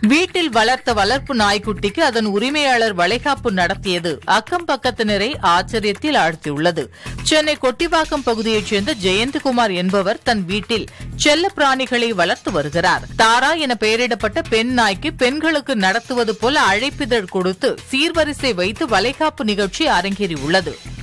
வீட்டில் வளர்த்த வளர்ப்பு நாய்க்குட்டிக்கு அதன் உரிமையாளர் வளைகாப்பு நடத்தியது அக்கம் பக்கத்தினரை ஆச்சரியத்தில் ஆழ்த்தியுள்ளது. சென்னை கொட்டிவாக்கம் பகுதியைச் சேர்ந்த ஜெயந்த்குமார் என்பவர் தன் வீட்டில் செல்ல பிராணிகளை வளர்த்து வருகிறார். தாரா என பெயரிடப்பட்ட பெண் நாய்க்கு பெண்களுக்கு நடத்துவது போல அழைப்பிதழ் கொடுத்து சீர்வரிசை வைத்து வளைகாப்பு நிகழ்ச்சி அரங்கேறியுள்ளது.